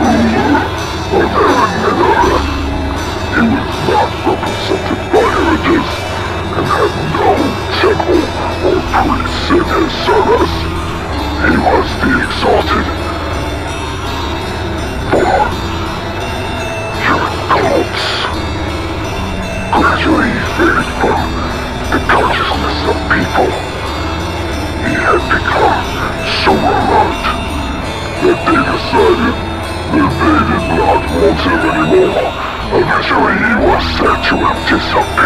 He was not represented by images, and had no temple or priests in his service. He was the exalted for human cults. Gradually he faded from the consciousness of people. He had become so remote that they decided that they did not want him anymore. Eventually he was sent to empty some